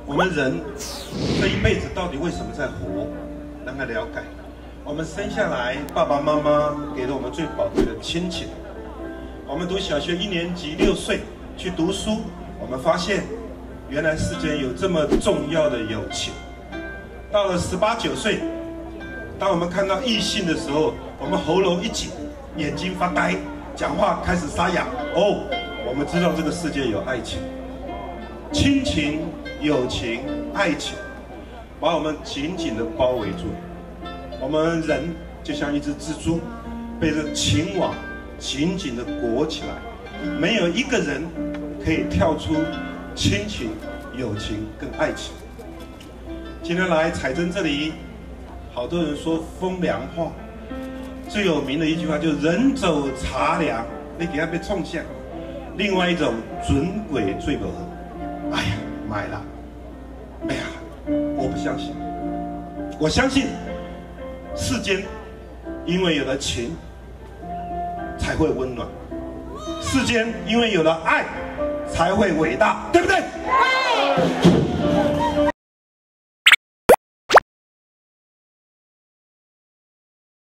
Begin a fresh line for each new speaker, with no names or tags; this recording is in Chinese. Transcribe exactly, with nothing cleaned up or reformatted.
我们人这一辈子到底为什么在活，让他了解。我们生下来，爸爸妈妈给了我们最宝贵的亲情。我们读小学一年级，六岁去读书，我们发现原来世间有这么重要的友情。到了十八九岁，当我们看到异性的时候，我们喉咙一紧，眼睛发呆，讲话开始沙哑。哦，我们知道这个世界有爱情。亲情、友情、爱情，把我们紧紧地包围住。我们人就像一只蜘蛛，被这情网紧紧地裹起来，没有一个人可以跳出亲情、友情跟爱情。今天来彩珍这里，好多人说风凉话，最有名的一句话就是“人走茶凉”，你给他被冲向。另外一种准鬼最不合。哎呀，买了，哎呀，我不相信。我相信，世间因为有了情，才会温暖；世间因为有了爱，才会伟大，对不对？对。